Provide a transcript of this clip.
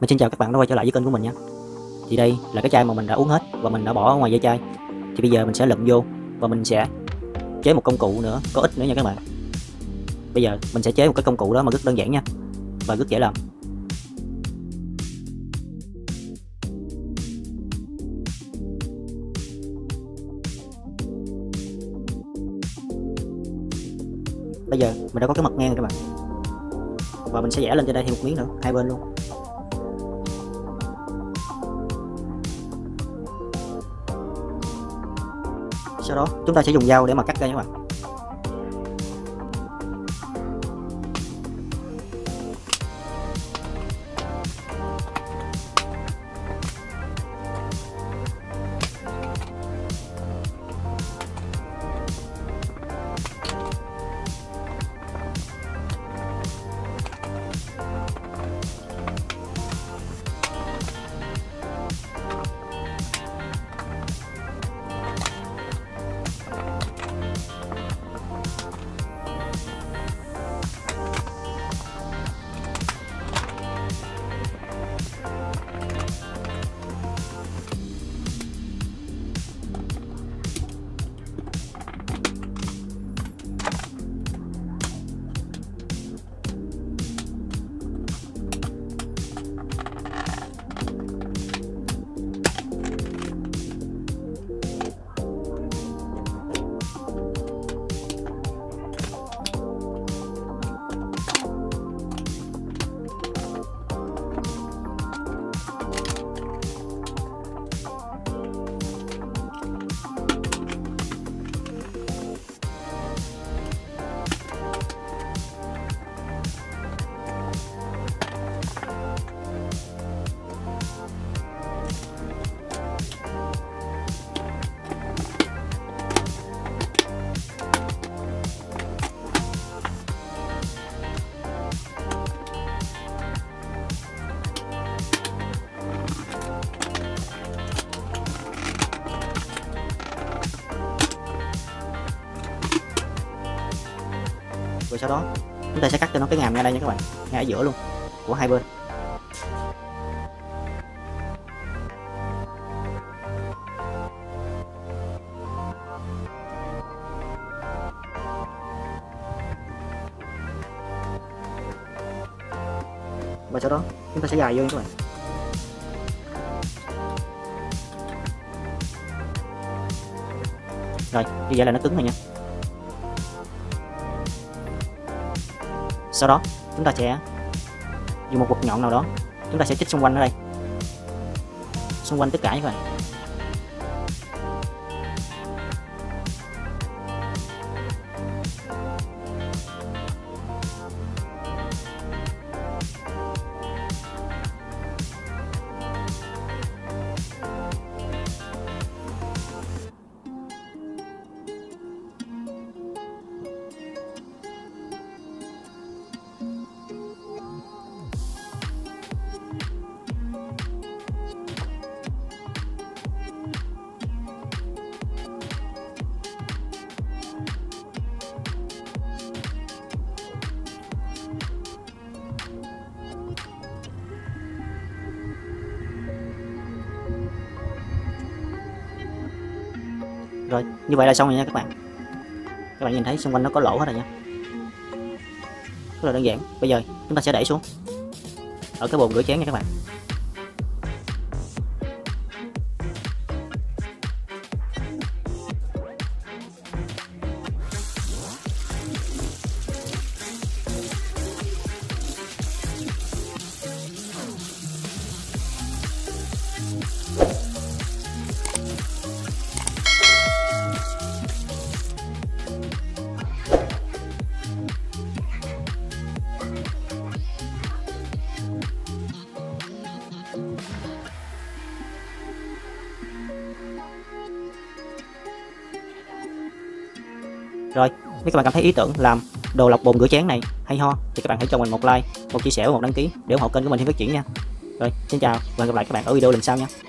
Mình xin chào các bạn đã quay trở lại với kênh của mình nha. Thì đây là cái chai mà mình đã uống hết và mình đã bỏ ở ngoài vỏ chai. Thì bây giờ mình sẽ lượm vô và mình sẽ chế một công cụ nữa, có ích nữa nha các bạn. Bây giờ mình sẽ chế một cái công cụ đó mà rất đơn giản nha và rất dễ làm. Bây giờ mình đã có cái mặt ngang rồi các bạn. Và mình sẽ vẽ lên trên đây thêm một miếng nữa, hai bên luôn. Sau đó chúng ta sẽ dùng dao để mà cắt ra các bạn. Rồi sau đó chúng ta sẽ cắt cho nó cái ngàm ngay đây nha các bạn, ngay ở giữa luôn của hai bên. Và sau đó chúng ta sẽ gài vô nha các bạn. Rồi, như vậy là nó cứng rồi nha. Sau đó chúng ta sẽ dùng một vật nhọn nào đó, chúng ta sẽ chích xung quanh ở đây, xung quanh tất cả các bạn. Rồi, như vậy là xong rồi nha các bạn. Các bạn nhìn thấy xung quanh nó có lỗ hết rồi nha. Rất là đơn giản. Bây giờ chúng ta sẽ đẩy xuống ở cái bồn rửa chén nha các bạn. Rồi, nếu các bạn cảm thấy ý tưởng làm đồ lọc bồn rửa chén này hay ho thì các bạn hãy cho mình một like, một chia sẻ và một đăng ký để ủng hộ kênh của mình thêm phát triển nha. Rồi, xin chào và hẹn gặp lại các bạn ở video lần sau nha.